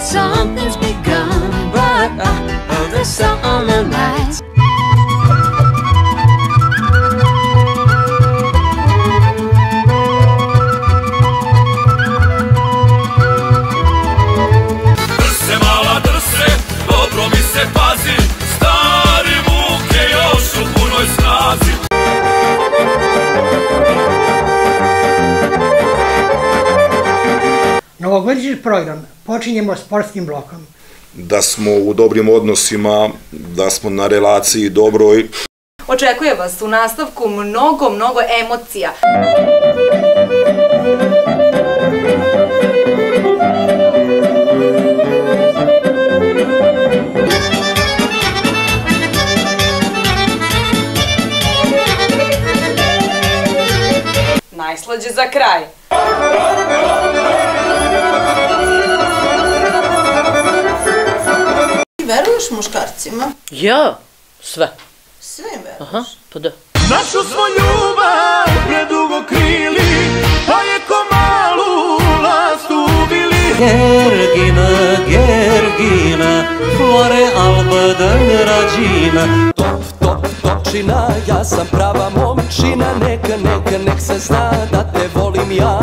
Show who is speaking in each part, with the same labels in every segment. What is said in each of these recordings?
Speaker 1: something's begun, but the summer nights.
Speaker 2: Drse mala drse, dobro mi se pazi, stari Vuk je još u punoj snazi.
Speaker 3: Novogodišnji program počinjemo sportskim blokom.
Speaker 4: Da smo u dobrim odnosima, da smo na relaciji dobroj.
Speaker 5: Očekuje vas u nastavku mnogo emocija. Najslađe za kraj.
Speaker 6: Veruješ muškarcima?
Speaker 7: Ja? Sve.
Speaker 6: Sve im veruješ?
Speaker 7: Aha, pa da.
Speaker 2: Našu smo ljubav predugo krili, pa je ko malu last ubili.
Speaker 8: Gergina, Gergina, flore alba dan rađina. Topčina, ja sam prava momčina, nek se zna da te volim ja.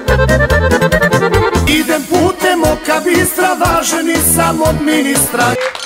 Speaker 2: Idem putem oka bistra, važni sam od ministra.